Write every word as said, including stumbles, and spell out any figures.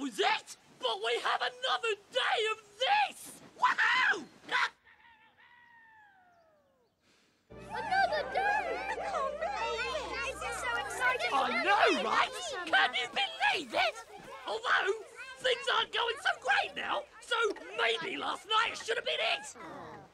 was it! But we have another day of this! Woohoo! Another day! I can't believe it! This is so exciting! I know, right? Can you believe it? Although, things aren't going so great now, so maybe last night should have been it!